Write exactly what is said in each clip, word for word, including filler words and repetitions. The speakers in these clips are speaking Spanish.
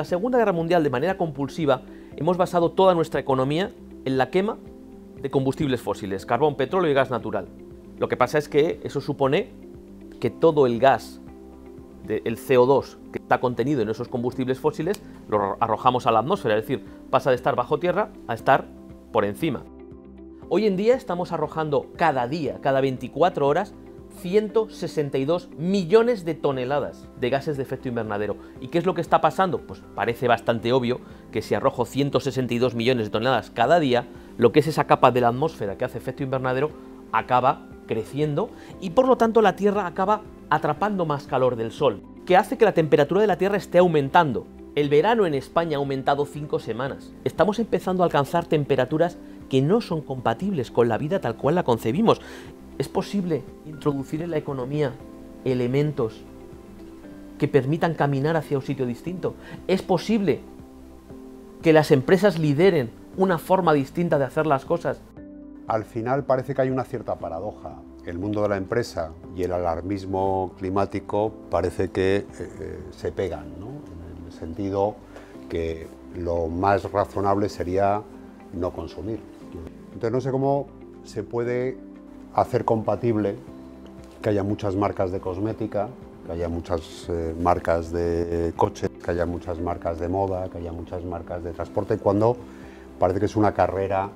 Segunda Guerra Mundial, de manera compulsiva, hemos basado toda nuestra economía en la quema de combustibles fósiles, carbón, petróleo y gas natural. Lo que pasa es que eso supone que todo el gas, de, el C O dos que está contenido en esos combustibles fósiles, lo arrojamos a la atmósfera, es decir, pasa de estar bajo tierra a estar por encima. Hoy en día estamos arrojando cada día, cada veinticuatro horas, ciento sesenta y dos millones de toneladas de gases de efecto invernadero. ¿Y qué es lo que está pasando? Pues parece bastante obvio que si arrojo ciento sesenta y dos millones de toneladas cada día, lo que es esa capa de la atmósfera que hace efecto invernadero acaba creciendo y por lo tanto la Tierra acaba atrapando más calor del Sol, que hace que la temperatura de la Tierra esté aumentando. El verano en España ha aumentado cinco semanas. Estamos empezando a alcanzar temperaturas que no son compatibles con la vida tal cual la concebimos. ¿Es posible introducir en la economía elementos que permitan caminar hacia un sitio distinto? ¿Es posible que las empresas lideren una forma distinta de hacer las cosas? Al final parece que hay una cierta paradoja. El mundo de la empresa y el alarmismo climático parece que eh, se pegan, ¿no? En el sentido que lo más razonable sería no consumir. Entonces no sé cómo se puede hacer compatible que haya muchas marcas de cosmética, que haya muchas eh, marcas de coches, que haya muchas marcas de moda, que haya muchas marcas de transporte, cuando parece que es una carrera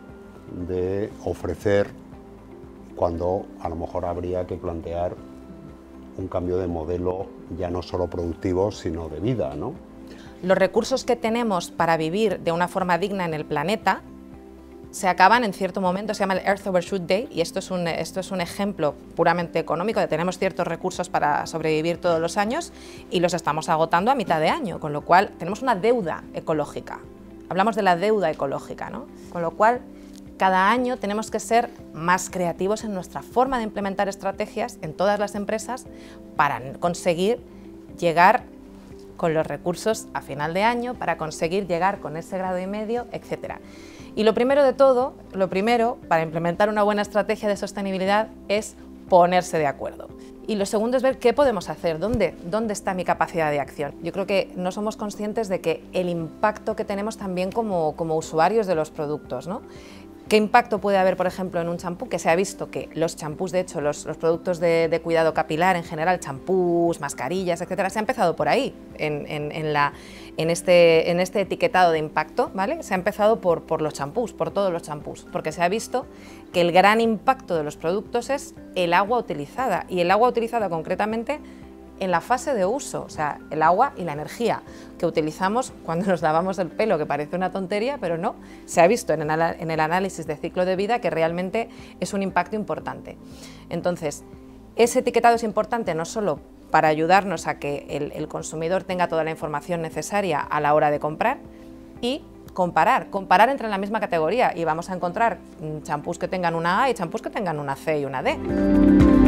de ofrecer, cuando a lo mejor habría que plantear un cambio de modelo ya no solo productivo, sino de vida, ¿no? Los recursos que tenemos para vivir de una forma digna en el planeta se acaban en cierto momento, se llama el Earth Overshoot Day, y esto es, un, esto es un ejemplo puramente económico de que tenemos ciertos recursos para sobrevivir todos los años y los estamos agotando a mitad de año, con lo cual tenemos una deuda ecológica. Hablamos de la deuda ecológica, ¿no? Con lo cual cada año tenemos que ser más creativos en nuestra forma de implementar estrategias en todas las empresas para conseguir llegar con los recursos a final de año, para conseguir llegar con ese grado y medio, etcétera. Y lo primero de todo, lo primero para implementar una buena estrategia de sostenibilidad es ponerse de acuerdo. Y lo segundo es ver qué podemos hacer, dónde, dónde está mi capacidad de acción. Yo creo que no somos conscientes de que el impacto que tenemos también como, como usuarios de los productos, ¿no? ¿Qué impacto puede haber, por ejemplo, en un champú? Que se ha visto que los champús, de hecho, los, los productos de, de cuidado capilar en general, champús, mascarillas, etcétera, se ha empezado por ahí, en, en, en, la, en, este, en este etiquetado de impacto, ¿vale? Se ha empezado por, por los champús, por todos los champús, porque se ha visto que el gran impacto de los productos es el agua utilizada, y el agua utilizada concretamente en la fase de uso, o sea, el agua y la energía que utilizamos cuando nos lavamos el pelo, que parece una tontería, pero no, se ha visto en el, en el análisis de ciclo de vida que realmente es un impacto importante. Entonces, ese etiquetado es importante no solo para ayudarnos a que el, el consumidor tenga toda la información necesaria a la hora de comprar, y comparar, comparar entre la misma categoría, y vamos a encontrar champús que tengan una A y champús que tengan una C y una D.